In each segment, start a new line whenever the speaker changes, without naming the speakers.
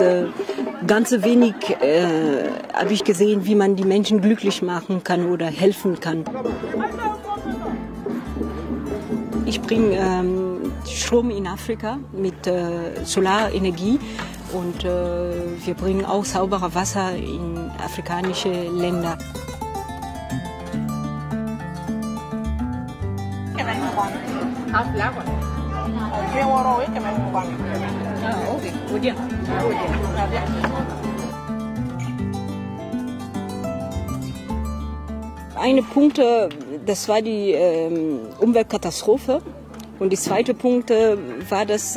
ganz wenig habe ich gesehen, wie man die Menschen glücklich machen kann oder helfen kann. Ich bringe Strom in Afrika mit Solarenergie und wir bringen auch sauberes Wasser in afrikanische Länder. Eine Punkt, das war die Umweltkatastrophe. Und der zweite Punkt war, dass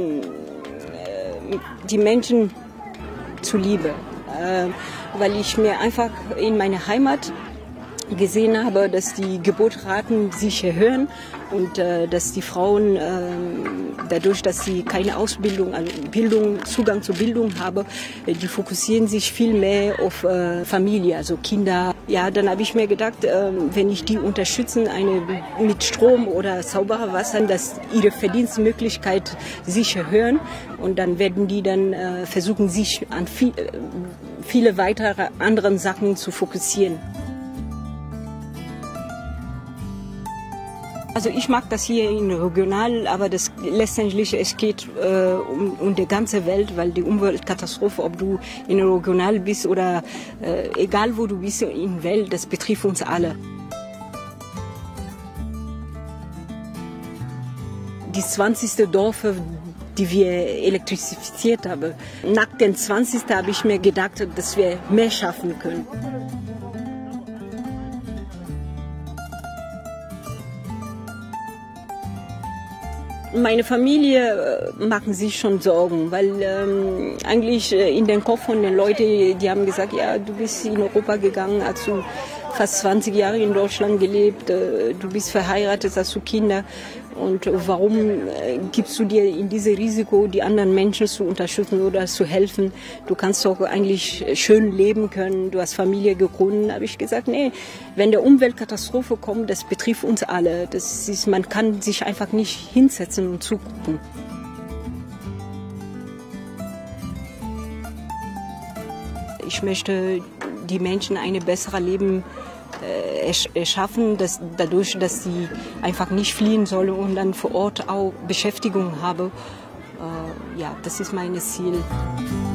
die Menschen zuliebe. Weil ich mir einfach in meiner Heimat gesehen habe, dass die Geburtsraten sich erhöhen und dass die Frauen dadurch, dass sie keine Ausbildung, also Zugang zur Bildung haben, die fokussieren sich viel mehr auf Familie, also Kinder. Ja, dann habe ich mir gedacht, wenn ich die unterstützen, mit Strom oder sauberem Wasser, dass ihre Verdienstmöglichkeit sich erhöhen und dann werden die dann versuchen, sich an viele weitere andere Sachen zu fokussieren. Also ich mag das hier in regional, aber das letztendlich es geht um die ganze Welt, weil die Umweltkatastrophe, ob du in regional bist oder egal wo du bist in der Welt, das betrifft uns alle. Die 20. Dorf, die wir elektrifiziert haben, nach dem 20. habe ich mir gedacht, dass wir mehr schaffen können. Meine Familie machen sich schon Sorgen, weil eigentlich in den Kopf von den Leuten, die haben gesagt, ja, du bist in Europa gegangen, hast du fast 20 Jahre in Deutschland gelebt, du bist verheiratet, hast du Kinder und warum gibst du dir in dieses Risiko, die anderen Menschen zu unterstützen oder zu helfen? Du kannst doch eigentlich schön leben können, du hast Familie gegründet. Habe ich gesagt, nee, wenn der Umweltkatastrophe kommt, das betrifft uns alle. Man kann sich einfach nicht hinsetzen und zugucken. Ich möchte die Menschen ein besseres Leben erschaffen, dadurch, dass sie einfach nicht fliehen sollen und dann vor Ort auch Beschäftigung haben. Ja, das ist mein Ziel.